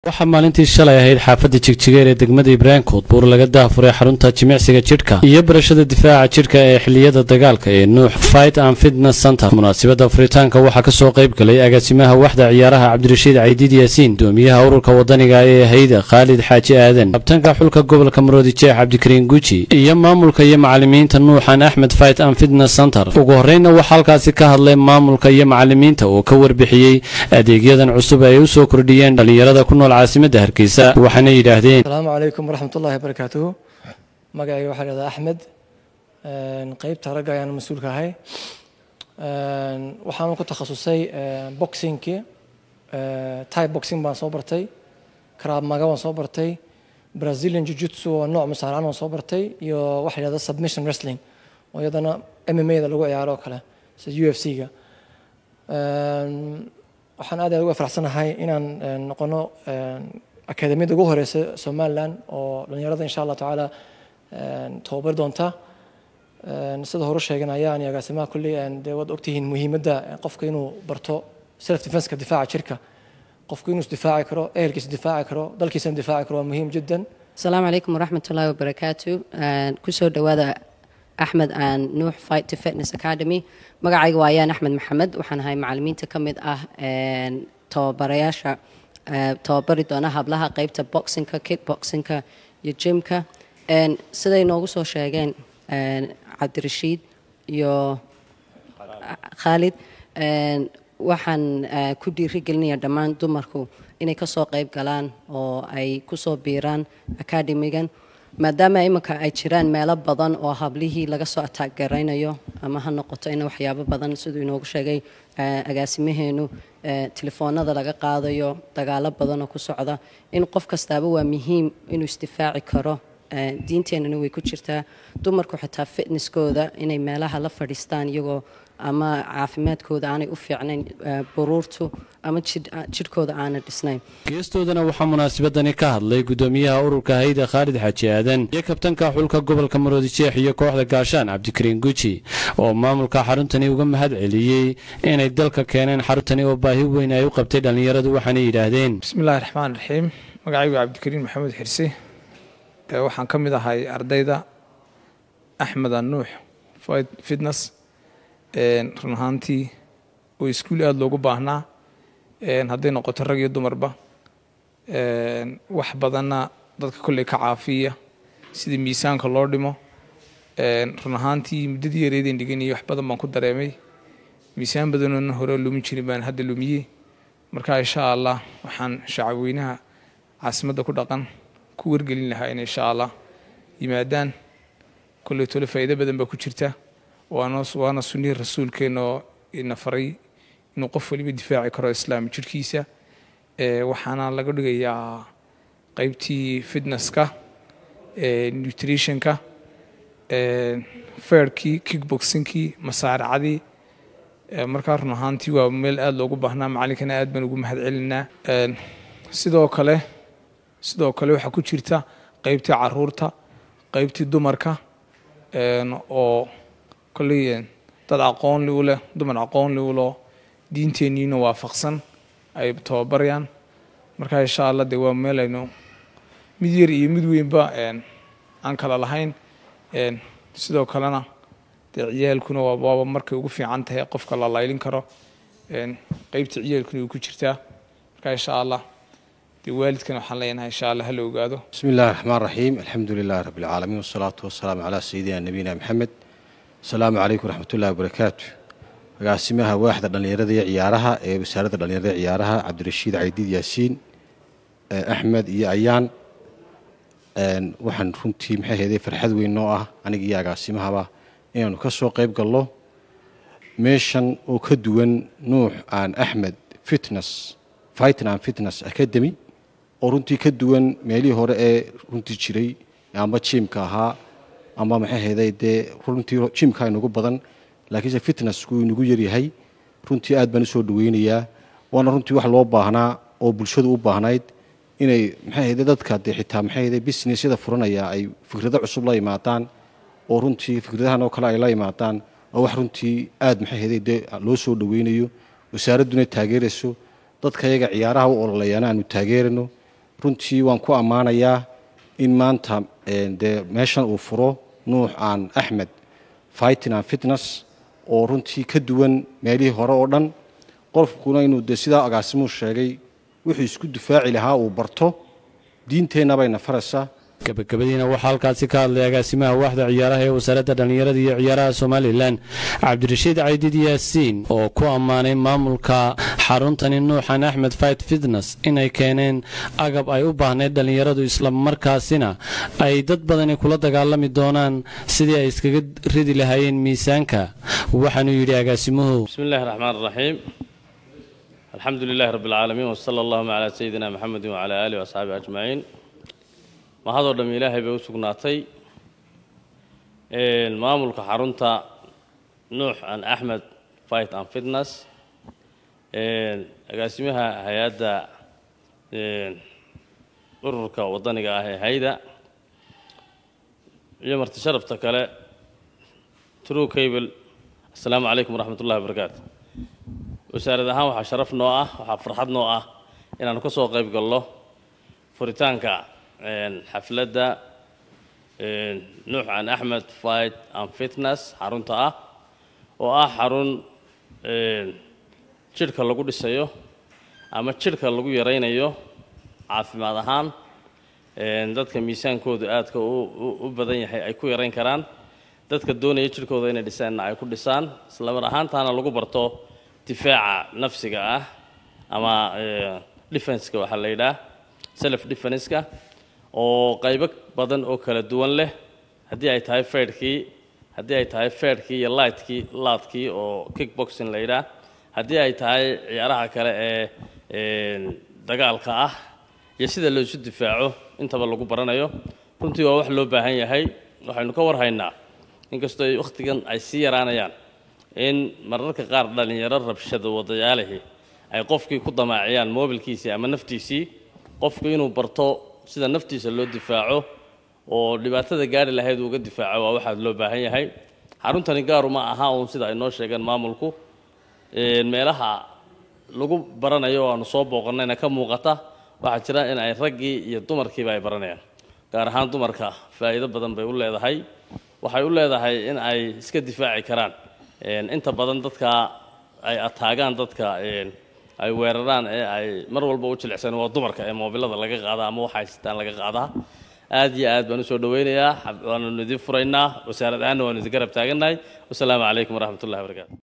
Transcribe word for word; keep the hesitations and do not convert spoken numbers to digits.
waxaa maalintii shalay ahayd xaafadda jigjigeer ee degmada Ibraahim Koodbuur laga daafuray xarunta jimicsiga jidhka iyo barashada difaaca jidhka ee xilliyada dagaalka ee Nuux Fight and Fitness Center. munaasabadda furitaanka waxaa ka soo qayb galay agaasimaha waxda ciyaaraha Cabdirashiid Caydiid Yaasiin, doomiyaha ururka wadaniga ee hay'adda Khalid Xaaji Aadan, kabtanka xulka gobolka Maroodi Jeex Cabdikariin Guuji iyo maamulka iyo macallimiinta Nuuxan Axmed Fight and Fitness Center. ugu horreynna waxaa halkaasi ka hadlay maamulka iyo macallimiinta oo ka warbixiyay adeegyadan cusub ay u soo kordhiyeen dhalinyarada ku nool عاصمة هركيسة وحنا يراهدين. السلام عليكم ورحمة الله وبركاته. مجاي واحد هذا أحمد نقيب ترجع يعني مسؤول كهاي وحنا كنت تخصصي بوكسينج كي تاي بوكسينج بان صوبرتي كراب ماجا بان صوبرتي برازيليان جوجيتسو نوع مسارعان بان صوبرتي يو واحد هذا سبميشن ريسلينج ويدنا إم إم إيه ده لقوا يعرف كله يو إف سي جا waxaan aad uga faraxsanahay inaan noqono akademiyada ugu horeysa Soomaaliland oo dhalinyarada insha Allah taala tababar doonta sida hore sheeganayaan agaasimaha kulli aan wad ogtihiin muhiimadda qofka inuu barto self defense ka difaaca jirka qofka inuu isdifaaci karo ehelkiisa difaaci karo dalkiisa difaaci karo waa muhiim jiddan. Assalaamu alaykum warahmatullahi wabarakatuh. ku soo dhawaada أحمد عن نوح Fight to Fitness Academy. مقعي ويان أحمد محمد وحنا هاي معلمين تكمل أه توبرياشة توبري دونا هبلها قيبة بوكسينج كيك بوكسينج يجيم كا إن سيدا نوجس وشاعين عبد الرشيد يو خالد إن وحن كودي رجلني دمان دمركو إني كسو قيب قلان أو أي كسو بيران أكاديميجان maadaama imika ay jiraan meelo badan oo hablihii laga soo attack garaynayo ama ha noqoto in waxyaabo badan sidoo inoogu sheegay agaasimaheenu telefoonada laga qaadayo dagaalo badan oo ku socda in qof kastaaba waa muhiim inuu isdifaaci karo diinteenana way ku jirtaa dumarku xitaa fitnesskooda inay meelaha la fadhiistaan iyagoo ama caafimaadkooda aanay u fiicnayn buruurtu ama jidhkooda aanay dhisnayn. geestoodana waxaa munaasabadani ka hadlay gudoomiyaha ururka hay'adda Khalid Xaaji Aadan iyo kabtanka xulka gobolka Maroodi Jeex iyo kooxda gaashaan Cabdikariin Guuji oo maamulka xaruntani uga mahad celiyay inay dalka keeneen xaruntani oo baahi weyn ay u qabtay dhalinyaradu waxaana yiraahdeen bismillaahir rahmaanir rahiim. magacaygu Cabdikariin Maxamed Xirsi waxaan ka mid ahay ardayda Axmed Nuux Fight Fitness run ahaantii oo iskuul aad loogu baahnaa hadday noqoto rag iyo dumarba wax badanna dadka kolley ka caafiya sidii miisaanka loo dhimo run ahaantii muddadii yareedeen dhiganayay wax badan baan ku dareemay miisaan badanoona hore lumin jirin baan hadda lumiyey marka insha Allah waxaan shacabweynaha caasimadda ku dhaqan ku wargelin lahaa in insha Allah yimaadaan kolley tole faa'iido badan baa ku jirta waana waana sunnii rasuulkeena ina faray inuu qof waliba difaaci karo islaam jirkiisa ee waxaana laga dhigayaa qaybtii fitnesska ee nutritionka ee fairkii kickboxingkii masaaracadii markaa run ahaantii waa meel aad loogu baahnaa macallinkana aad baan ugu mahad celinaa sidoo kale sidoo kale waxaa ku jirta qaybtii caruurta qaybtii dumarka oo كلي dad aqoon li u leh dumar aqoon li u loo diinteeniina waafaqsan ay tababarayaan marka insha Allah de waa meel aynu mid yar iyo mid weynba aan kala lahayn sidoo kalena de ciyaalkuna waa markay ugu fiican tahay qofka la laylin karo qaybta ciyaalkuna ku jirtaa marka insha Allah de waalidkana waxaan leenahay insha Allah hal ogaado. bismillaahir rahmaanir rahiim. alxamdulillaahi rabbil aalamiin wassalaatu wassalaamu ala sayyidina nabiyina Muhammad. السلام عليكم ورحمة الله وبركاته. قاسمها واحد دلنيرة عيارها بسارة دلنيرة عيارها عبدالرشيد عيديد ياسين أحمد يا عيان وحن رنتي محي هذي فرحد وين نوعه أنا جيا قاسمها با إنه كسر قريب قالله ميشن وكدون نوح عن أحمد فتنس فايتنا عن فتنس أكاديمي ورنتي كدون مالي هراء رنتي شري يعني بتشيم كها ama maxay heeday de runtii jimka inagu badan laakiin fitnessku inagu yar yahay runtii aad baan soo dhaweynayaa waana runtii wax loo baahnaa oo bulshadu u baahnayd inay maxay heeday dadka de xitaa maxay heeday businessyada furanaya ay fikrado cusub la yimaadaan oo runtii fikradahan oo kale ay la yimaadaan oo wax runtii aad maxay heeday de loo soo dhaweynayo wasaaraduna taageerayso dadka iyaga ciyaaraha u ololayaan aanu taageerano runtii waan ku ammaanayaa in maanta dee meeshan uu furo nuux aan axmed fighting and fitness oo runtii ka duwan meelihii hore oo dhan qofkuna inuu dee sidaa agaasimuhu sheegay wuxuu isku difaaci lahaa uu barto diinteenna bayna faraysaa gabagabadiina waxaa halkaasi ka hadlay agaasimaha waaxda ciyaaraha ee wasaaradda dhallinyarada iyo ciyaaraha somalilan cabdirashiid caydid yaasiin oo ku ammaanay maamulka xaruntani nuuxan axmed fight fitness inay keeneen agab ay u baahnayd dhallinyaradu islamarkaasina ay dad badani kula dagaalami doonaan sidii ay iskaga ridi lahaayeen miisaanka waxaanuu yidhi agaasimuhu bismillahi raxmaan raxiim alxamdu lilahi rabbi alcaalamiin wasala allahuma calaa sayidina maxamedin wacalaa aalihi waasxaabihi ajmaciin mahadoo dham ilaahay bay u sugnaatay maamulka xarunta nuux an axmed fight and fitness agaasimaha hay-adda ururka wadaniga ah ee hayda iyo marti sharafta kale true cable assalaamu calaykum waraxmat ullahi wabarakaatu wasaarad ahaan waxaa sharaf noo ah waxaa farxad noo ah inaanu ka soo qayb galno furitaanka xafladda nuux an axmed fight and fitness xarunta ah oo ah xarun jidhka lagu dhisayo ama jidhka lagu yaraynayo caafimaad ahaan dadka miisaankoodu aadka u badan yahay ay ku yarayn karaan dadka doonaya jidhkooda inay dhisaanna ay ku dhisaan isla mar ahaantaana lagu barto difaaca nafsiga ah ama defenska waxaa la yidhaah self defenska oo qaybo badan oo kala duwan leh haddii ay tahay faydhkii haddii ay tahay faydhkii iyo lightkii laadkii oo kickboxing la yidhaah haddii ay tahay ciyaaraha kale ee dagaalka ah iyo sida loo isu difaaco intaba lagu baranayo runtii waa wax loo baahan yahay waxaynu ka warhaynaa inkastoo ay wakhtigan ay sii yaraanayaan in mararka qaar dhallinyaro rabshada wadayaalihii ay qofkii ku damaaciyaan moobilkiisii ama naftiisii qofku inuu barto sida naftiisa loo difaaco oo dhibaatada gaari lahayd uga difaaco waa waxaad loo baahan yahay xaruntani gaaru ma aha uun sida ay noo sheegeen maamulku meelaha lagu baranayo oo aanu soo booqannayna ka muuqata waxaa jira in ay raggii iyo dumarkiiba ay baranayaan gaar ahaan dumarka faa'iido badan bay u leedahay waxay u leedahay in ay iska difaaci karaan inta badan dadka ay ataagaan dadka ay weeraraan ee ay mar walba u jilicsan waa dumarka ee moobilada laga qaada ama waxa haystaan laga qaadaa aad iyo aad baan u soo dhaweynayaa waanu idin furaynaa wasaarad ahaanna waanu idin garab taagannahay wasalaamu calaykum waraxmatullahi wabarakaatu